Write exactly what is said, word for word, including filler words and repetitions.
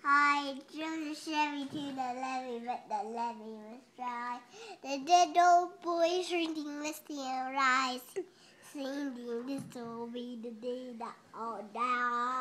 I drove the Chevy to the levee, but the levee was dry. The dead old boy drinking whiskey and rice, singing, "This will be the day that I'll die."